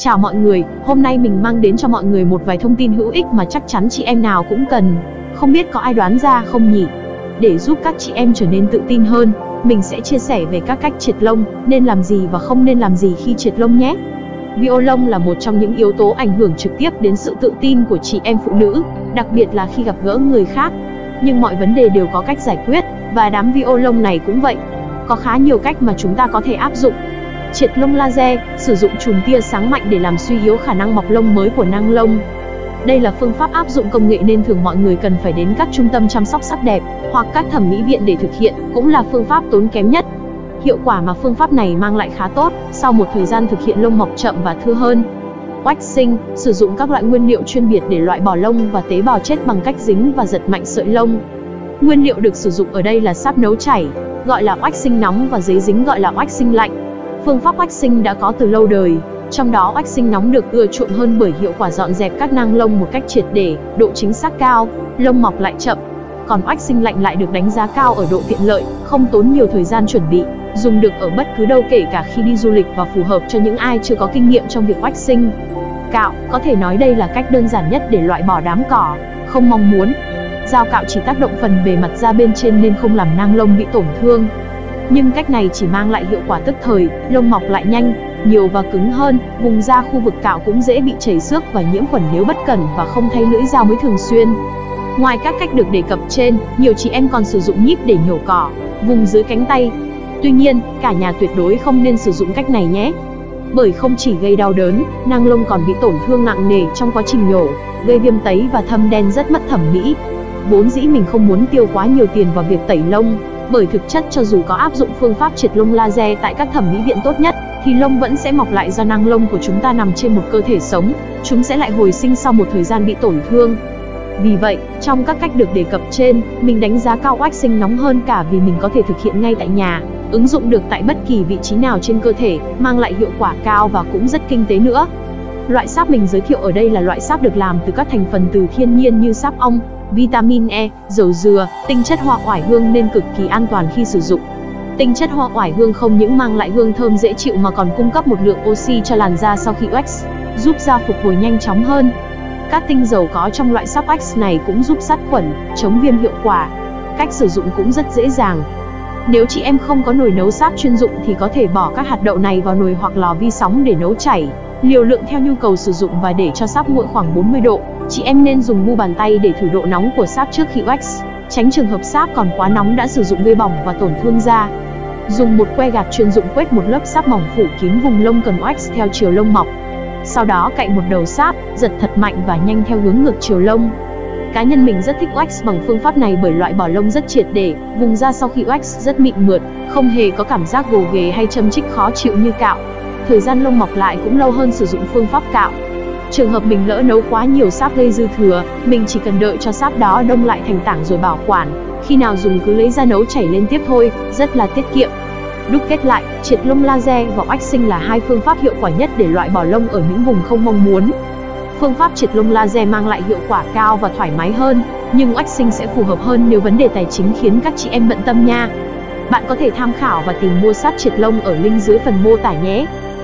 Chào mọi người, hôm nay mình mang đến cho mọi người một vài thông tin hữu ích mà chắc chắn chị em nào cũng cần. Không biết có ai đoán ra không nhỉ? Để giúp các chị em trở nên tự tin hơn, mình sẽ chia sẻ về các cách triệt lông, nên làm gì và không nên làm gì khi triệt lông nhé. Violon là một trong những yếu tố ảnh hưởng trực tiếp đến sự tự tin của chị em phụ nữ, đặc biệt là khi gặp gỡ người khác. Nhưng mọi vấn đề đều có cách giải quyết, và đám violon này cũng vậy. Có khá nhiều cách mà chúng ta có thể áp dụng. Triệt lông laser, sử dụng chùm tia sáng mạnh để làm suy yếu khả năng mọc lông mới của nang lông. Đây là phương pháp áp dụng công nghệ nên thường mọi người cần phải đến các trung tâm chăm sóc sắc đẹp hoặc các thẩm mỹ viện để thực hiện, cũng là phương pháp tốn kém nhất. Hiệu quả mà phương pháp này mang lại khá tốt, sau một thời gian thực hiện lông mọc chậm và thưa hơn. Waxing, sử dụng các loại nguyên liệu chuyên biệt để loại bỏ lông và tế bào chết bằng cách dính và giật mạnh sợi lông. Nguyên liệu được sử dụng ở đây là sáp nấu chảy, gọi là waxing nóng, và giấy dính gọi là waxing lạnh. Phương pháp waxing đã có từ lâu đời, trong đó waxing nóng được ưa chuộng hơn bởi hiệu quả dọn dẹp các nang lông một cách triệt để, độ chính xác cao, lông mọc lại chậm. Còn waxing lạnh lại được đánh giá cao ở độ tiện lợi, không tốn nhiều thời gian chuẩn bị, dùng được ở bất cứ đâu kể cả khi đi du lịch và phù hợp cho những ai chưa có kinh nghiệm trong việc waxing. Cạo, có thể nói đây là cách đơn giản nhất để loại bỏ đám cỏ không mong muốn. Dao cạo chỉ tác động phần bề mặt da bên trên nên không làm nang lông bị tổn thương. Nhưng cách này chỉ mang lại hiệu quả tức thời, lông mọc lại nhanh, nhiều và cứng hơn. Vùng da khu vực cạo cũng dễ bị chảy xước và nhiễm khuẩn nếu bất cẩn và không thay lưỡi dao mới thường xuyên. Ngoài các cách được đề cập trên, nhiều chị em còn sử dụng nhíp để nhổ cỏ vùng dưới cánh tay. Tuy nhiên, cả nhà tuyệt đối không nên sử dụng cách này nhé. Bởi không chỉ gây đau đớn, nang lông còn bị tổn thương nặng nề trong quá trình nhổ, gây viêm tấy và thâm đen rất mất thẩm mỹ. Vốn dĩ mình không muốn tiêu quá nhiều tiền vào việc tẩy lông, bởi thực chất cho dù có áp dụng phương pháp triệt lông laser tại các thẩm mỹ viện tốt nhất, thì lông vẫn sẽ mọc lại do nang lông của chúng ta nằm trên một cơ thể sống, chúng sẽ lại hồi sinh sau một thời gian bị tổn thương. Vì vậy, trong các cách được đề cập trên, mình đánh giá cao waxing nóng hơn cả vì mình có thể thực hiện ngay tại nhà, ứng dụng được tại bất kỳ vị trí nào trên cơ thể, mang lại hiệu quả cao và cũng rất kinh tế nữa. Loại sáp mình giới thiệu ở đây là loại sáp được làm từ các thành phần từ thiên nhiên như sáp ong, vitamin E, dầu dừa, tinh chất hoa oải hương nên cực kỳ an toàn khi sử dụng. Tinh chất hoa oải hương không những mang lại hương thơm dễ chịu mà còn cung cấp một lượng oxy cho làn da sau khi wax, giúp da phục hồi nhanh chóng hơn. Các tinh dầu có trong loại sáp wax này cũng giúp sát khuẩn, chống viêm hiệu quả. Cách sử dụng cũng rất dễ dàng. Nếu chị em không có nồi nấu sáp chuyên dụng thì có thể bỏ các hạt đậu này vào nồi hoặc lò vi sóng để nấu chảy, liều lượng theo nhu cầu sử dụng và để cho sáp nguội khoảng 40 độ. Chị em nên dùng mu bàn tay để thử độ nóng của sáp trước khi wax, tránh trường hợp sáp còn quá nóng đã sử dụng gây bỏng và tổn thương da. Dùng một que gạt chuyên dụng quét một lớp sáp mỏng phủ kín vùng lông cần wax theo chiều lông mọc. Sau đó cạy một đầu sáp, giật thật mạnh và nhanh theo hướng ngược chiều lông. Cá nhân mình rất thích wax bằng phương pháp này bởi loại bỏ lông rất triệt để, vùng da sau khi wax rất mịn mượt, không hề có cảm giác gồ ghề hay châm chích khó chịu như cạo. Thời gian lông mọc lại cũng lâu hơn sử dụng phương pháp cạo. Trường hợp mình lỡ nấu quá nhiều sáp gây dư thừa, mình chỉ cần đợi cho sáp đó đông lại thành tảng rồi bảo quản, khi nào dùng cứ lấy ra nấu chảy lên tiếp thôi, rất là tiết kiệm. Đúc kết lại, triệt lông laser và waxing là hai phương pháp hiệu quả nhất để loại bỏ lông ở những vùng không mong muốn. Phương pháp triệt lông laser mang lại hiệu quả cao và thoải mái hơn, nhưng waxing sẽ phù hợp hơn nếu vấn đề tài chính khiến các chị em bận tâm nha. Bạn có thể tham khảo và tìm mua sáp triệt lông ở link dưới phần mô tả nhé.